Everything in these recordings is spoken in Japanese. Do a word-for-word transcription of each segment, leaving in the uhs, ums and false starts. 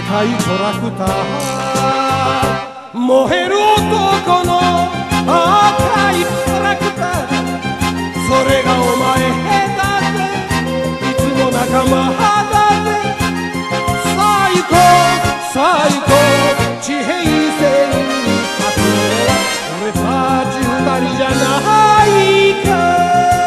赤いトラクター、燃える男の赤いトラクター、それがお前だぜ、いつも仲間だぜ。最高最高地平線に立つ俺たち二人じゃないか。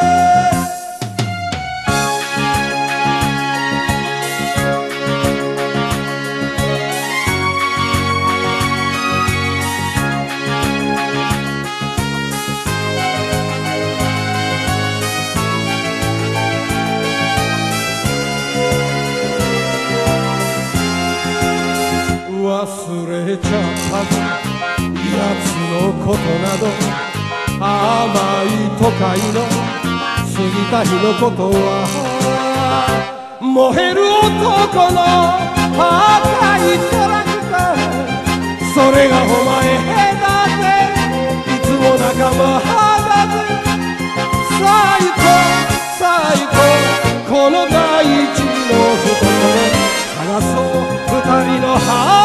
忘れちゃったぜ奴のことなど、甘い都会の過ぎた日のことは、燃える男の赤いトラクター、それがお前だぜ、いつも仲間だぜ。最高最高この大地の懐探そう二人の花